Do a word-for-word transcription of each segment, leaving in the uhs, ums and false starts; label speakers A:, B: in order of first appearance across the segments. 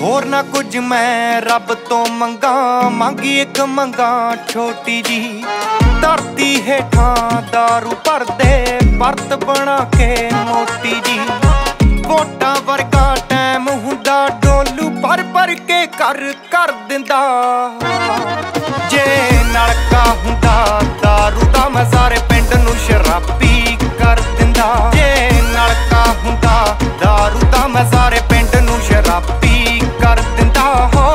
A: होर ना कुछ मैं रब तो मंगा, मांगी एक मंगा छोटी जी। धरती हेठा दारू भर दे परत बना के मोटी जी। वोटां वर्गा टैम हुंदा डोलू भर भर के कर कर दिंदा। जे नलका हुंदा दारू दा मैं सारे पिंड नूं शराबी कर दिंदा। जे नलका हुंदा दारू दा मैं सारे पिंड नूं शराबी कर दिंदा। हो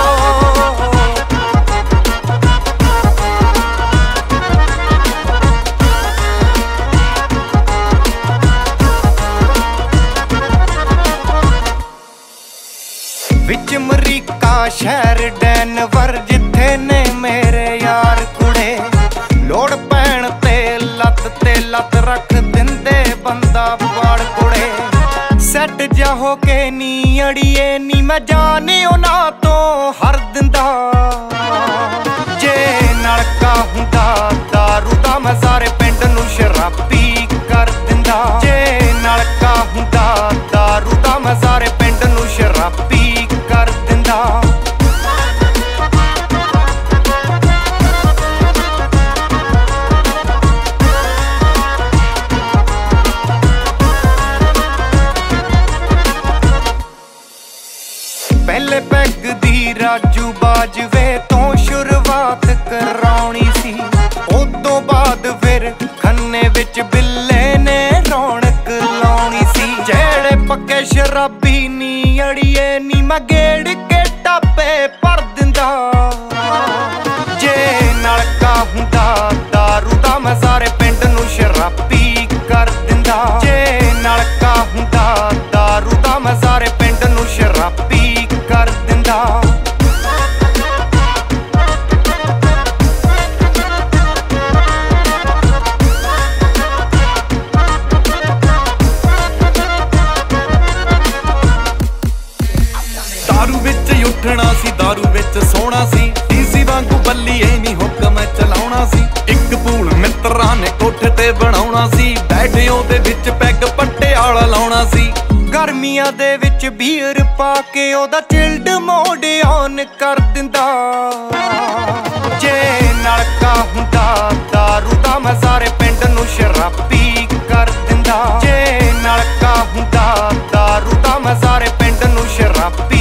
A: विच अमरीका शहर डेनवर जिथे ने मेरे यार कुड़े। लोड़ पैण ते लत ते लत रख दिंदे बंदा पाड़ कुड़े। सैट जा हो के नी अड़िए नी मैं जाने उन्हां तो हर दिंदा। जे नलका हुंदा दारू दा मैं सारे पिंड नूं शराबी कर दिंदा। जे नलका हुंदा दारू दा मैं सारे पिंड नूं शराबी कर दिंदा। पहले पैग दी राजू बाजवे तो शुरुआत कराउणी सी। उदों बाद फिर खन्ने विच बिल्ले ने रौनक लाउणी सी। जेड़े पक्के शराबी नी अड़िए नी मैं गेड़ के टापे भर दिंदा। जे नलका हुंदा दारू दा मैं सारे पिंड नूं शराबी कर दिंदा। जे नलका हुंदा दारू दा मैं सारे पिंड नूं शराबी कर दिंदा।
B: दारू विच उठना सी दारू विच सोना सी। डीसी वांगू बल्लीए नी हुक्म चलाउणा सी। एक पूल मित्रां ने कोठे ते बनाउणा सी। बैठे ओदे विच पैग पट्टे आला लाउणा सी।
A: गर्मियां दे विच बीर पा के ओदा चिल्ड मोड ऑन कर दिंदा। जे नलका हुंदा दारू दा मैं सारे पिंड नूं शराबी कर दिंदा। जे नलका हुंदा दारू दा मैं सारे पिंड नूं शराबी